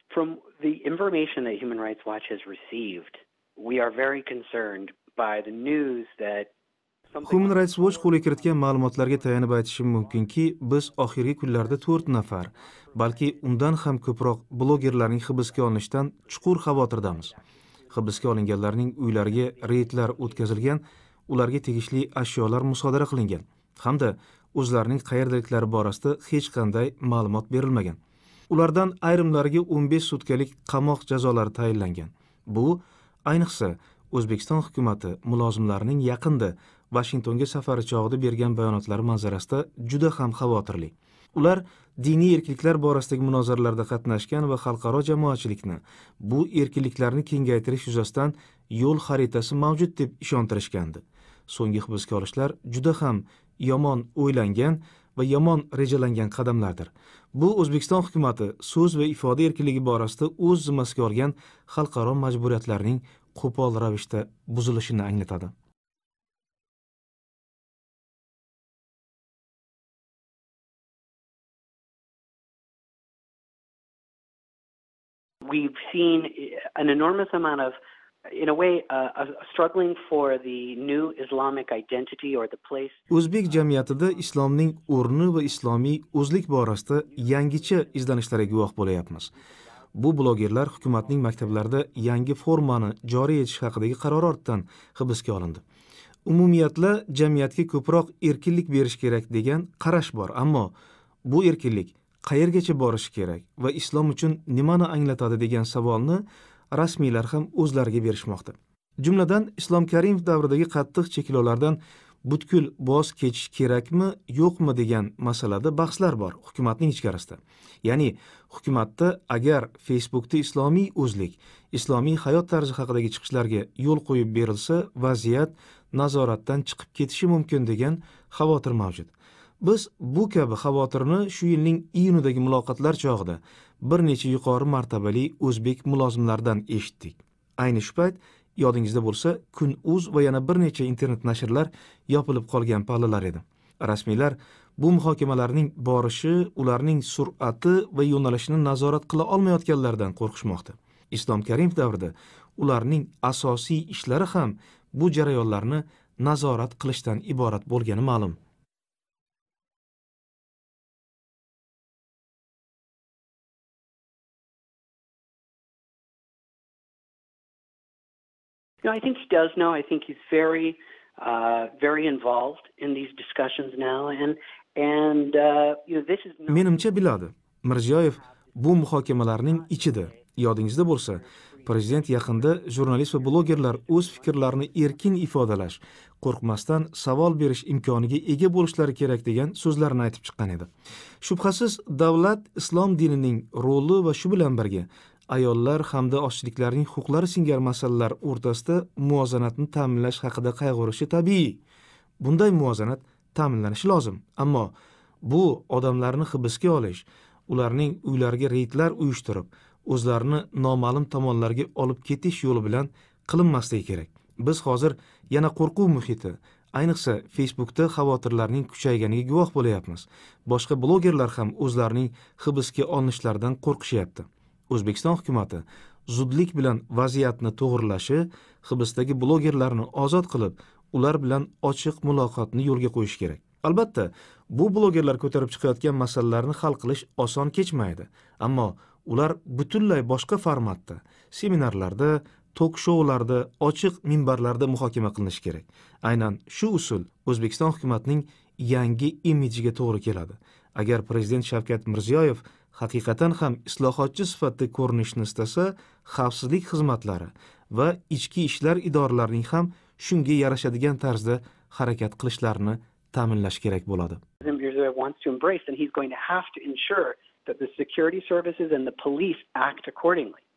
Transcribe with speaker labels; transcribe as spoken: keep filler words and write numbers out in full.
Speaker 1: From the information that Human Rights Watch has received, we are very concerned by the news that
Speaker 2: Human Rights Watch qo'lga kiritgan ma'lumotlarga tayanib aytishim mumkinki, biz oxirgi kunlarda to'rt nafar, balki undan ham ko'proq blogerlarning hibsga olinishidan chuqur xavotirdamiz. Hibsga olinganlarning uylariga reydlar o'tkazilgan, ularga tegishli ashyolar musodara qilingan hamda o'zlarining qayerdaliklari borasida hech qanday ma'lumot berilmagan. Ulardan ayrimlariga o'n besh sutkalik qamoq jazolari tayinlangan. Bu ayniqsa O'zbekiston hukumatı mulozimlarining yaqinda Washingtonga safari chog'ida bergan bayonotlari manzarasida juda ham xavotirli. Ular diniy erkinliklar borasidagi munozaralarda qatnashgan va xalqaro jamoatchilikni bu erkinliklarni kengaytirish yuzasidan yo'l xaritasi mavjud deb ishontirishgandi. So'nggi hibsga olishlar juda ham yomon o'ylangan va yomon rejalangan qadamlardir. Bu O'zbekiston hukumatı so'z va ifoda erkinligi borasida o'z zimmasiga olgan xalqaro majburiyatlarning qo'pol ravishda buzilishini anglatadi.
Speaker 1: We've seen an enormous amount of, in a way, uh, a struggling for the new Islamic identity or the place.
Speaker 2: O'zbek jamiyatida islomning o'rni va islomiy o'zlik borasida yangicha izlanishlarga guvoh bo'layapmiz. Bu blogerlar hukumatning maktablarida yangi formani joriy etish haqidagi qaror ortidan hibsga olindi. Umumiyatla jamiyatga ko'proq erkinlik berish kerak degan qarash bor, ammo bu erkinlik qayergacha borishi kerak va islom uchun nimani anglatadi degan savolni rasmiylar ham o'zlariga berishmoqda. Jumladan, Islom Karimov davridagi qattiq cheklovlardan butkul voz kechish kerakmi, yo'qmi degan masalada bahslar bor hukumatning ichkarisida. Ya'ni, hukumatda agar Facebookda islomiy o'zlik, islomiy hayot tarzi haqidagi chiqishlarga yo'l qo'yib berilsa, vaziyat nazoratdan chiqib ketishi mumkin degan xavotir mavjud. Biz bu kabi xavotirni shu yilning iyunidagi muloqotlar chog'ida bir necha yuqori martabali o'zbek mulozimlardan eshitdik. Ayni shu payt yodingizda bo'lsa, Kun.uz va yana bir necha internet nashrlar yopilib qolgan pallalar edi. Rasmiylar bu muhokamalarning borishi, ularning sur'ati va yo'nalishini nazorat qila olmayotganlardan qo'rqishmoqda. Islom Karimov davrida ularning asosiy ishlari ham bu jarayonlarni nazorat qilishdan iborat bo'lgani ma'lum.
Speaker 1: You know, I think he does know. I think he's very, uh, very involved in these discussions now, and and uh, you know, this is.
Speaker 2: Menimcha biladi. Mirziyoyev bu muhokamalarning ichida. Yodingizda bo'lsa, prezident yaqinda jurnalist va blogerlar o'z fikrlarini erkin ifodalash, qo'rqmasdan savol berish imkoniga ega bo'lishlari kerak degan so'zlarni aytib chiqqan edi. Shubhasiz, davlat islom dinining roli va shu bilan birga ayollar hamda ochliklarning huquqlari singari masalalar o'rtasida muvozanatni ta'minlash haqida qayg'urishi tabiiy. Bunday muvozanat ta'minlanishi lozim. Ammo bu odamlarni hibsga olish, ularning uylariga reydlar uyushtirib, o'zlarini noma'lum tomonlarga olib ketish yo'li bilan qilinmasligi kerak. Biz hozir yana qo'rquv muhiti, ayniqsa Facebookda xavotirlarning kuchayganiga guvoh bo'layapmiz. Boshqa blogerlar ham o'zlarining hibsga olinishlaridan qo'rqishyapti. O'zbekiston hukumatı zudlik bilan vaziyatni to'g'rilashi, hibsdagi blogerlarni ozod qilib, ular bilan ochiq muloqotni yo'lga qo'yish kerak. Albatta, bu blogerlar ko'tarib chiqayotgan masalalarni hal qilish oson kechmaydi, ammo ular butunlay boshqa formatda, seminarlarda, tok-shoularda, ochiq minbarlarda muhokama qilinishi kerak. Aynan shu usul O'zbekiston hukumatining yangi imijiga to'g'ri keladi. Agar prezident Shavkat Mirziyoyev haqiqatan ham islohotchi sifatida ko'rinishni istasa, xavfsizlik xizmatlari va ichki ishlar idoralarining ham shunga yarashadigan tarzda harakat qilishlarini ta'minlash kerak bo'ladi.
Speaker 1: Mirziyoyev wants to embrace, and he's going to have to ensure that the security services and the police act accordingly.